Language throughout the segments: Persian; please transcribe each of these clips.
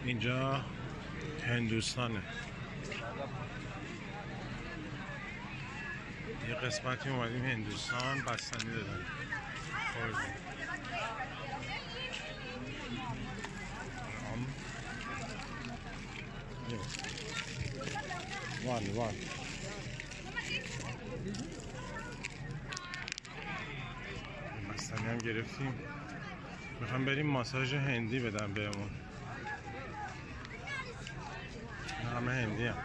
اینجا هندوستانه. یه قسمتی اومدیم هندوستان، بستنی دادن خوردیم. وان بستنی هم گرفتیم. میخوام بریم ماساژ هندی بدم بهمون. همه هندی هم.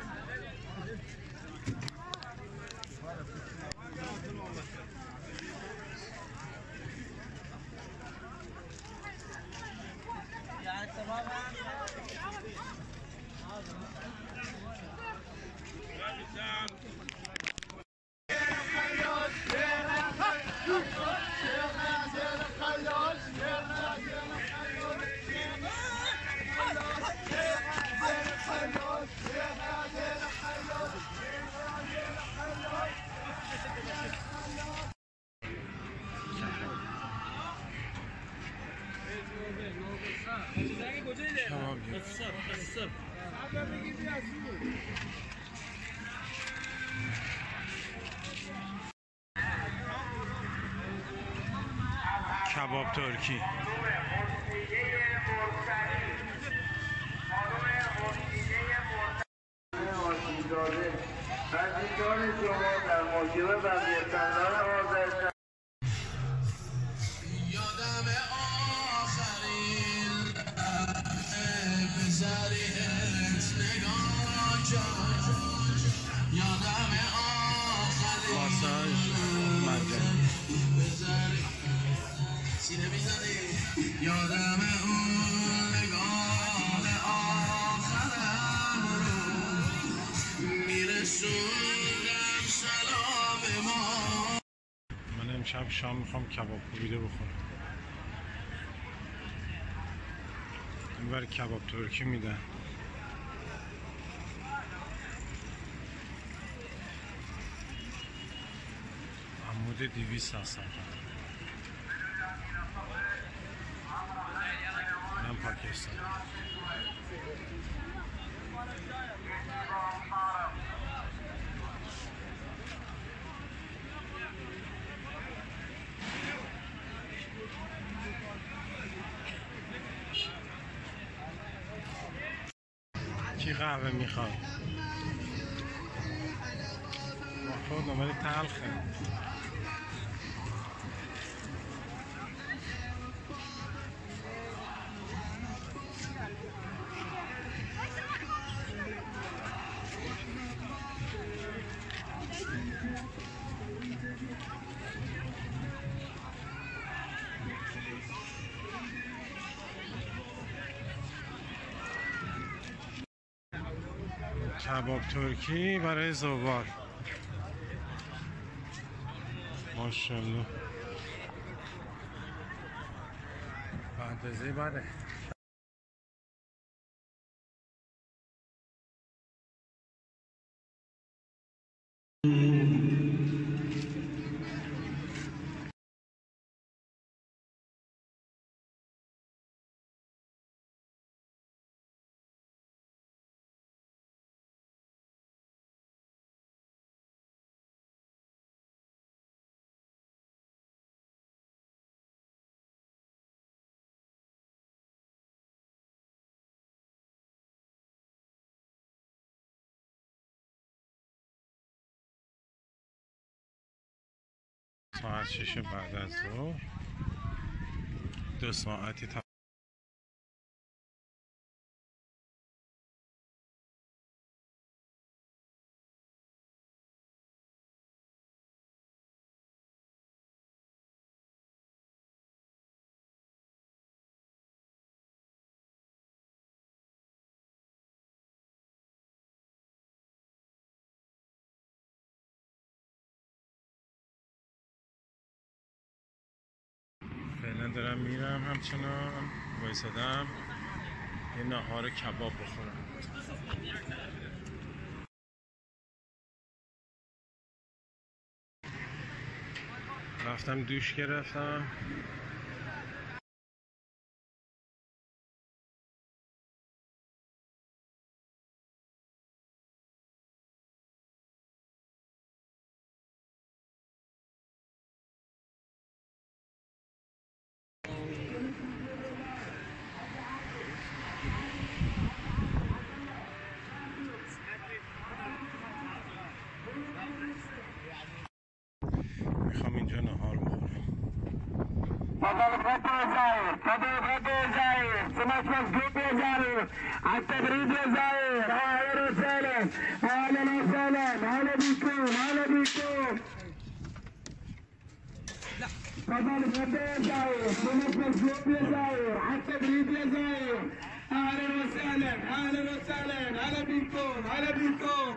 کباب ترکی. عزیزان شما در موجب بقیه‌سالان آذربایجان یادم آخرین بزاریت نگاه کرد یادم آخرین ماساژ مجانی سینه میزنی یادم اون نگاه آخرم رو میرسونم سلام ما. من امشب شام میخوام کباب کوبیده بخورم. این بر کباب ترکی میدن. عمود 200 هستن. من پاکستان. کی قهوه میخواد؟ خودم ولی تلخه. کباب ترکی برای زوار. ماشاءالله. فانتزی بده. ساعت 6 بعد از ظهر 2 ساعتی فعلا دارم میرم. همچنان وایسادم یه ناهار کباب بخورم. رفتم دوش گرفتم. فضل زايد سمعت مسجود يا زايد على التبريد يا زايد اهلا وسهلا اهلا وسهلا هلا بكم هلا بكم فضل يا زايد سمعت مسجود يا زايد على التبريد يا زايد اهلا وسهلا اهلا وسهلا هلا بكم هلا بكم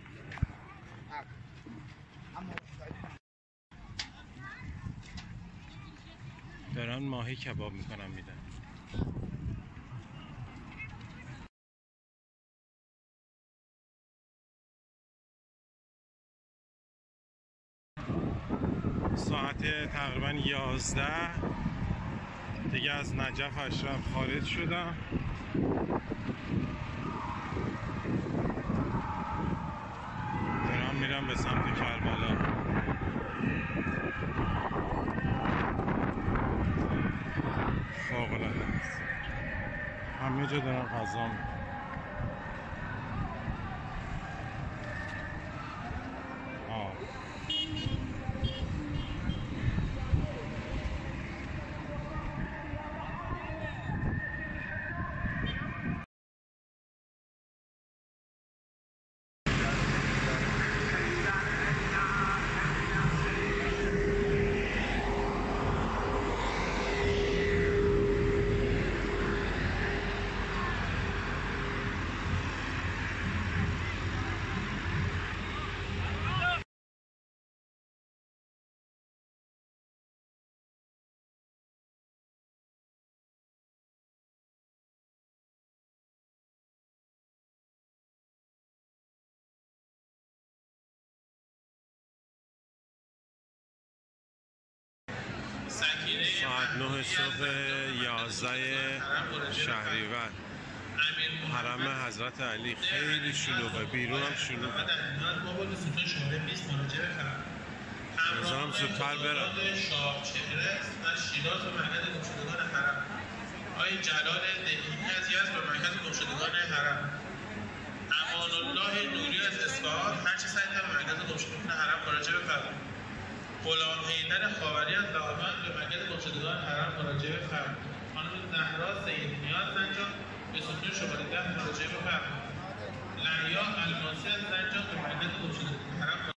دارن ماهی کباب میکنن میدن. ساعت تقریبا 11 دیگه از نجف اشرف خارج شدم. دارم میرم به سمت کربلا. فوق‌العاده است. همه جا دارن غذا میکنن. ساعت 9 صبح 11 شهریور حرم حضرت علی خیلی شلوغه، بیرون هم شلوغه. نظرم زودتر برم. شیراز و مرکز گمشدگان حرم آقای جلال دهیمی از یزد و مرکز گمشدگان حرم امان الله نوری از اصفهان هرچه سعی کرد مرکز گمشدگان حرم مراجعه بفرمایید. غلام حیدر خاوری از دامن به مرکز گمشدگان حرم مراجعه بفرمایید. خانم زهرا سید نیاز زنجان به ستون شماره 10 مراجعه بفرمایید. لعیا الماسی از زنجان به مرکز گمشدگان حرم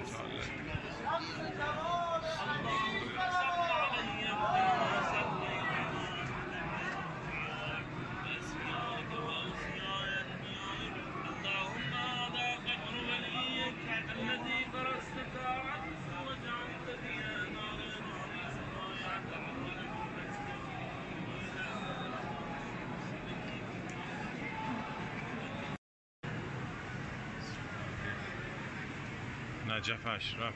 تعالی. نجف اشرف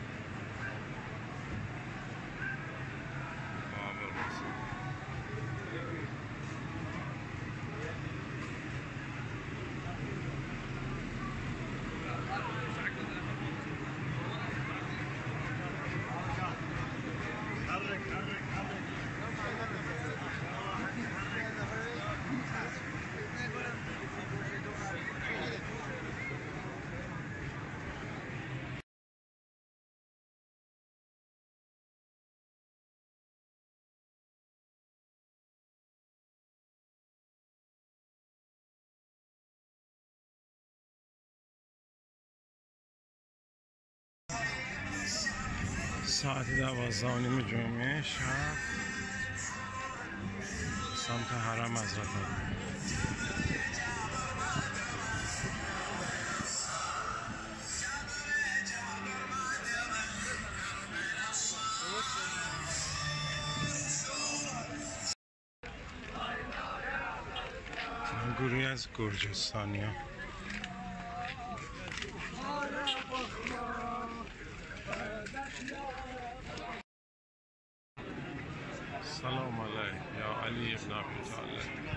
ساعت 12:30 جمعه شب سمت حرم حضرت علی. گروهی از گرجستانی ها. سلام علیک یا علی ابن ابی طالب.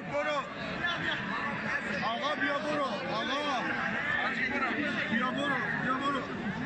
برو آقا بیا برو آقا بیا برو بیا برو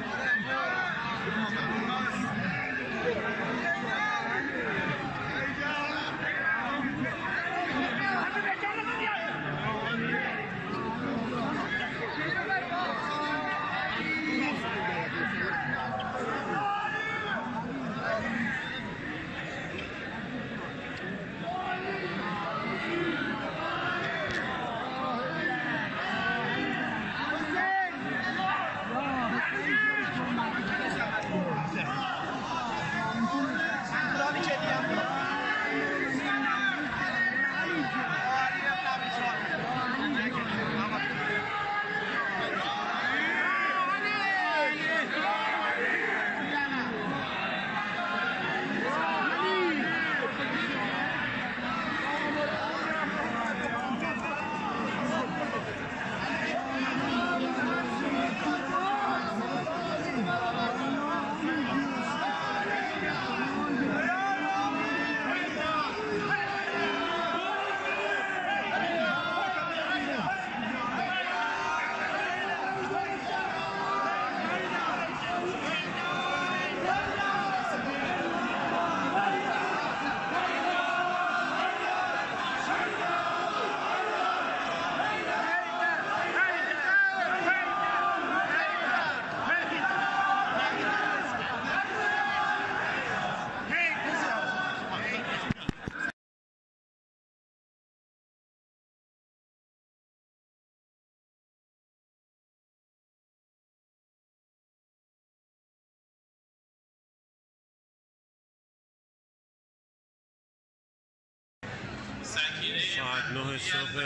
ساعت 9 صبح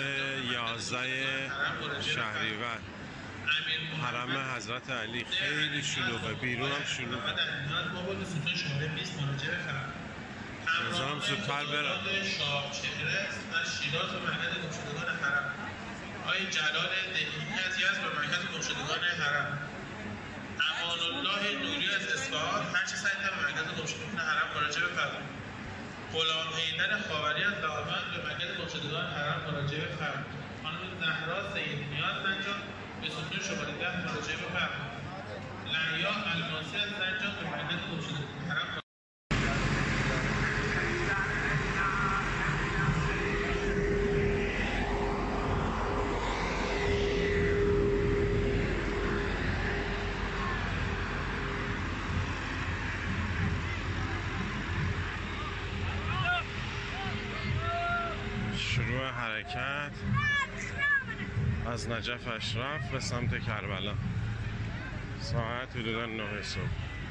11 شهریور حرم حضرت علی خیلی شلوغه، بیرون هم شلوغه. نظرم زودتر برم. شاه چهره از شیراز و مرکز گمشدگان حرم. آقای جلال دهی از یزد و مرکز گمشدگان حرم. امان الله نوری از اصفهان هر چه سعی به مرکز گمشدگان حرم مراجعه بفرمایید. غلام حیدر خاوری از لاهوند به مرکز گمشدگان حرم مراجعه بفرمایید. خانم زهرا سیدنیاز زنجان به ستون شماره 10 مراجعه بفرمایید. لعیا الماسی از زنجان به مرکز گمشدگان حرم شروع حرکت از نجف اشرف به سمت کربلا ساعت حدودا 9 صبح.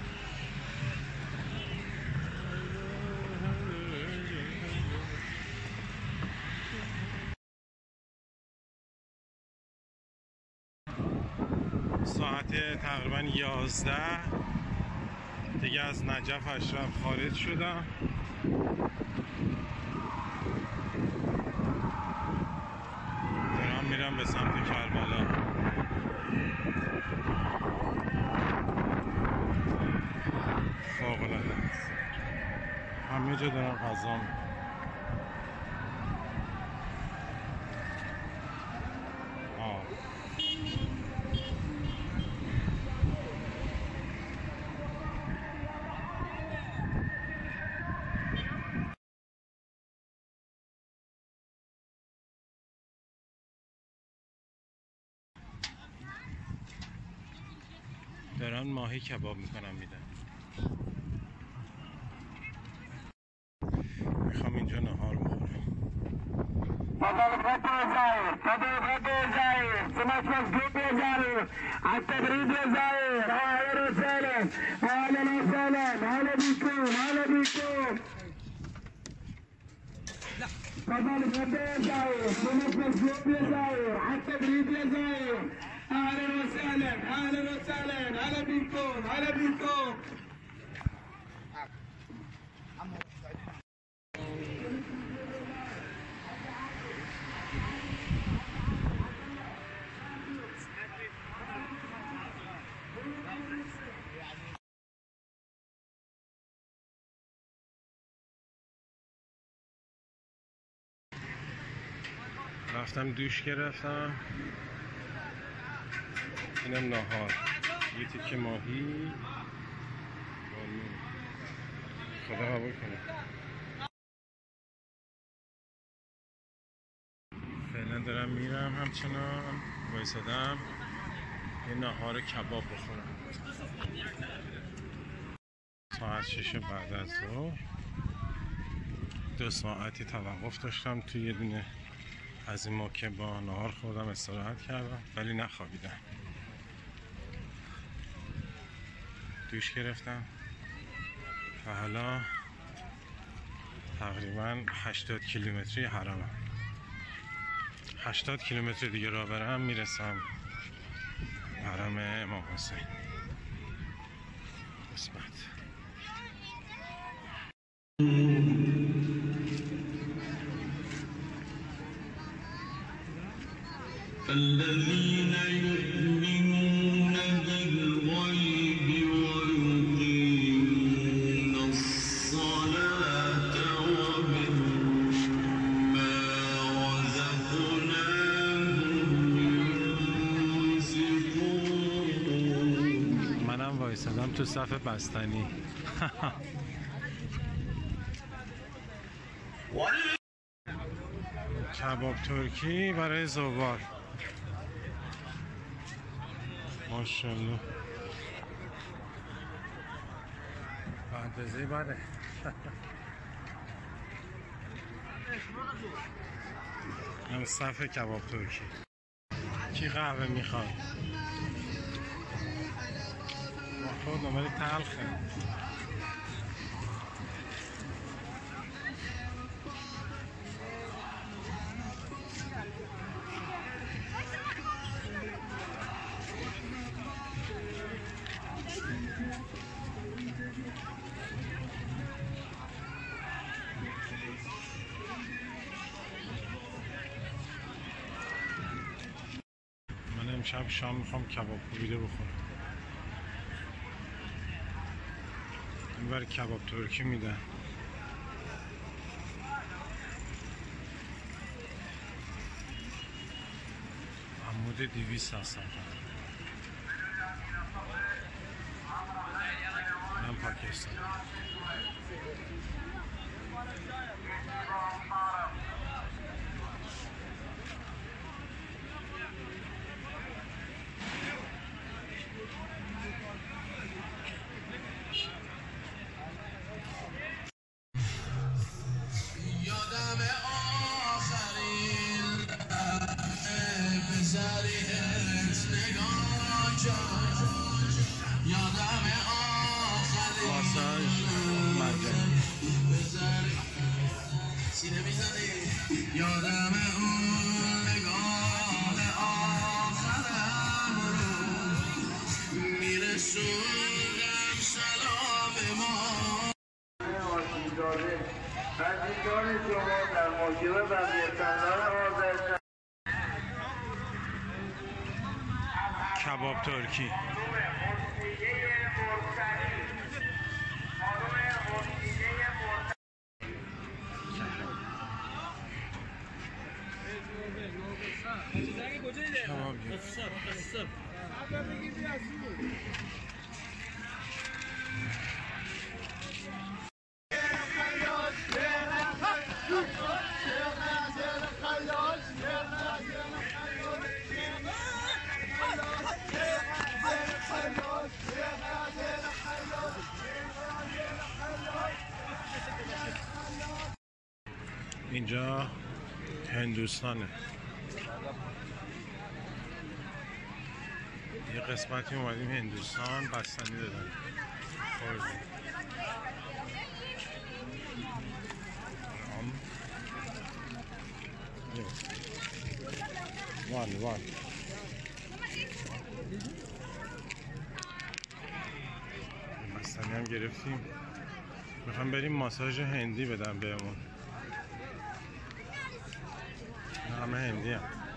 ساعت تقریبا 11 دیگه از نجف اشرف خارج شدم. میرم به سمت کربلا. فوق‌العاده است. همه جا دارم غذا می‌خورم. دارن ماهی کباب میکنم میدن. میخوام اینجا نهار بخورم. تفضل زاير سمعت مسجود يا زاير على التبريد يا زاير. اهلا وسهلا اهلا وسهلا هلا بكم هلا بكم. تفضل يا زاير سمعت مسجود يا زاير على التبريد يا زاير. اهلا وسهلا اهلا وسهلا هلا بكم هلا بكم. رفتم دوش گرفتم. اینم ناهار، یه تیکه ماهی. خدا قبول کنه. فعلا دارم میرم، همچنان وایسادم یه ناهار کباب بخورم. ساعت 6 بعد از ظهر. 2 ساعتی توقف داشتم توی یه دونه از این موکه با ناهار خوردم، استراحت کردم ولی نخوابیدم. دوش گرفتم و حالا تقریبا 80 کیلومتری حرمم. 80 کیلومتر دیگه راه برم میرسم حرم امام حسین. قسمت الذين يؤمنون بالغيب ويقيمون الصلاة ومما رزقناهم ينفقون. منم وایسادم تو صف بستنی. کباب ترکی برای زوار. ماشاءالله فانتزی بده. هم صف کباب ترکی. کی قهوه میخواد؟ ما خود نماری تلخه. امشب شام میخوام کباب کوبیده بخورم. این بر کباب ترکی میدن. عمود 200 هستم. من پاکستان. ماساژ مجانی. یادم اون نگاه آخرم رو میرسوندم سلام ما. عزیزان شما در موکب بقیه‌سالار آذربایجان کباب ترکی. اینجا هندوستانه. یه قسمتی اومدیم هندوستان، بستنی دادن. وان بستنی هم گرفتیم. میخوام بریم ماساژ هندی بدم بهمون. همه هندی هم.